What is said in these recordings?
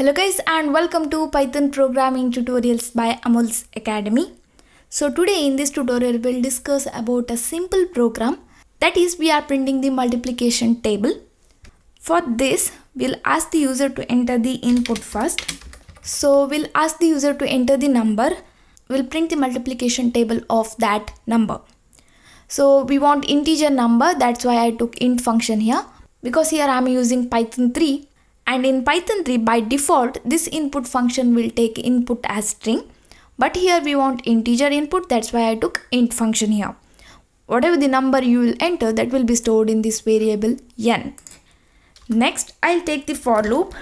Hello guys and welcome to Python programming tutorials by Amol's Academy. So today in this tutorial we'll discuss about a simple program, that is we are printing the multiplication table. For this we'll ask the user to enter the input first. So we'll ask the user to enter the number. We'll print the multiplication table of that number. So we want integer number, that's why I took int function here, because here I'm using Python 3. And in Python 3 by default this input function will take input as string, but here we want integer input, that's why I took int function here. Whatever the number you will enter, that will be stored in this variable n. Next I'll take the for loop.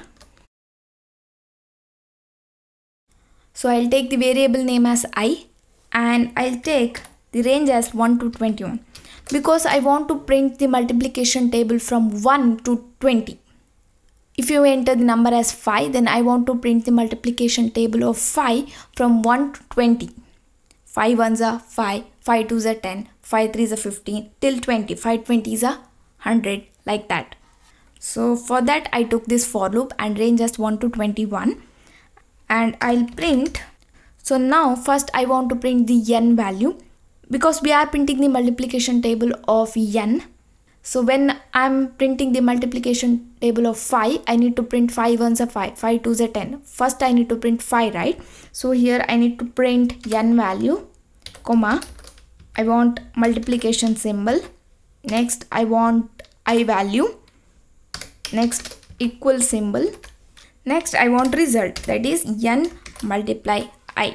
So I'll take the variable name as I and I'll take the range as 1 to 21 because I want to print the multiplication table from 1 to 20. If you enter the number as 5, then I want to print the multiplication table of 5 from 1 to 20. 5 ones are 5, 5 twos are 10, 5 threes are 15, till 20, 5 20s are 100, like that. So for that I took this for loop and range as 1 to 21 and I'll print. So now first I want to print the n value because we are printing the multiplication table of n. So when I'm printing the multiplication table of 5, I need to print 5 ones are 5, 5 twos are 10. First I need to print 5, right? So here I need to print n value, comma, I want multiplication symbol. Next I want I value. Next equal symbol. Next I want result, that is n multiply I.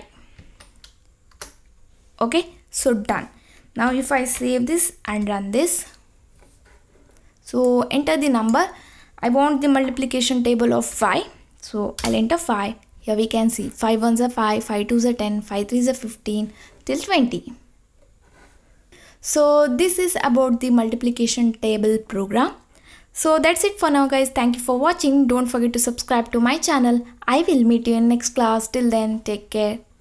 Okay, so done. Now if I save this and run this. So enter the number. I want the multiplication table of 5. So I'll enter 5. Here we can see 5 ones are 5, 5 twos are 10, 5 threes are 15 till 20. So this is about the multiplication table program. So that's it for now guys. Thank you for watching. Don't forget to subscribe to my channel. I will meet you in next class. Till then, take care.